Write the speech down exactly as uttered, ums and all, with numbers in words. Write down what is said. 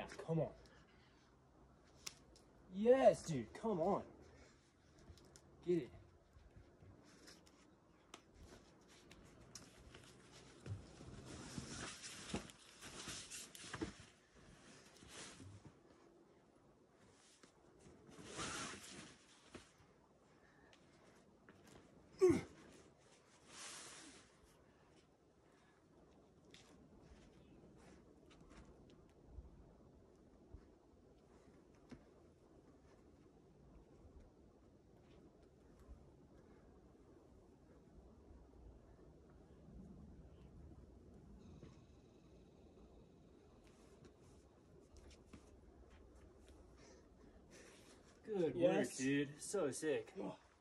Now, come on. Yes, dude, come on. Get it. Good Yes. work, dude. So sick. Oh.